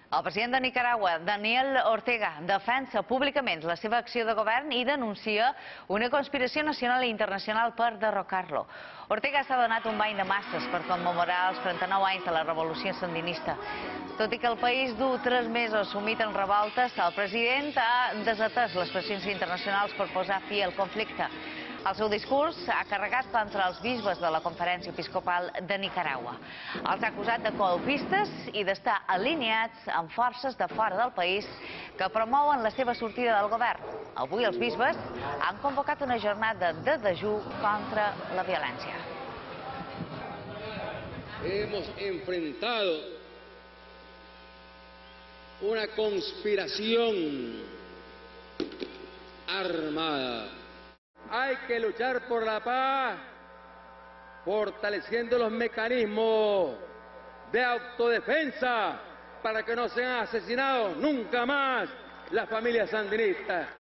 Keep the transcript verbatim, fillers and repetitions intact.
El president de Nicaragua, Daniel Ortega, defensa públicament la seva acció de govern i denuncia una conspiració nacional i internacional per derrocar-lo. Ortega s'ha donat un bany de masses per commemorar els trenta-nou anys de la revolució sandinista. Tot i que el país du tres mesos sumit en revoltes, el president ha desatès les pressions internacionals per posar fi al conflicte. El seu discurs ha carregat contra els bisbes de la Conferència Episcopal de Nicaragua. Els ha acusat de colpistes i d'estar alineats amb forces de fora del país que promouen la seva sortida del govern. Avui els bisbes han convocat una jornada de dejú contra la violència. Hemos enfrentado una conspiración armada. Hay que luchar por la paz, fortaleciendo los mecanismos de autodefensa para que no sean asesinados nunca más las familias sandinistas.